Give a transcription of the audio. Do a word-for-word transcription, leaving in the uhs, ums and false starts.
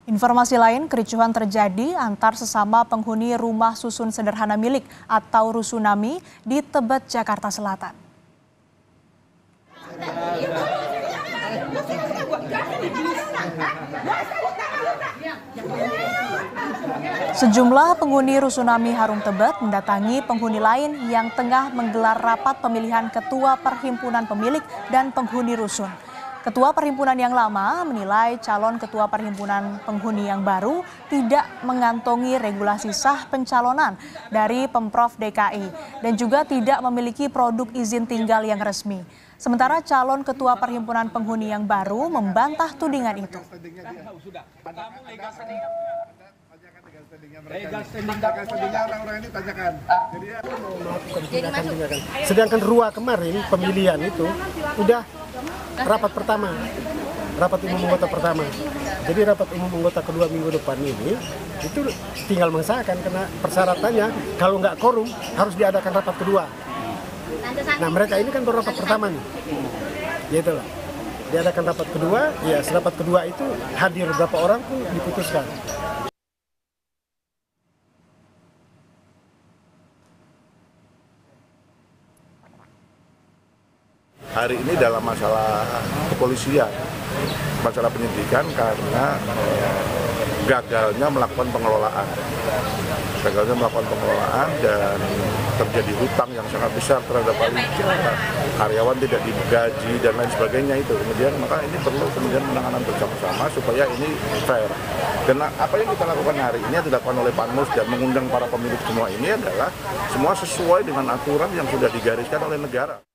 Informasi lain, kericuhan terjadi antar sesama penghuni rumah susun sederhana milik atau Rusunami di Tebet, Jakarta Selatan. Sejumlah penghuni Rusunami Harum Tebet mendatangi penghuni lain yang tengah menggelar rapat pemilihan Ketua Perhimpunan Pemilik dan Penghuni Rusun. Ketua Perhimpunan yang lama menilai calon Ketua Perhimpunan Penghuni yang baru tidak mengantongi regulasi sah pencalonan dari Pemprov D K I dan juga tidak memiliki produk izin tinggal yang resmi. Sementara calon Ketua Perhimpunan Penghuni yang baru membantah tudingan itu. Sedangkan Rua kemarin pemilihan itu udah rapat pertama, rapat umum anggota pertama. Jadi rapat umum anggota kedua minggu depan ini itu tinggal mengesahkan karena persyaratannya kalau nggak korum harus diadakan rapat kedua. Nah mereka ini kan baru rapat pertama nih, gitu loh. Diadakan rapat kedua, ya rapat kedua itu hadir berapa orang pun diputuskan. Hari ini dalam masalah kepolisian, masalah penyidikan karena eh, gagalnya melakukan pengelolaan, gagalnya melakukan pengelolaan dan terjadi hutang yang sangat besar terhadap karyawan tidak digaji dan lain sebagainya itu. Kemudian maka ini perlu kemudian penanganan bersama-sama supaya ini fair. Dan apa yang kita lakukan hari ini yang dilakukan oleh Panmus dan mengundang para pemilik semua ini adalah semua sesuai dengan aturan yang sudah digariskan oleh negara.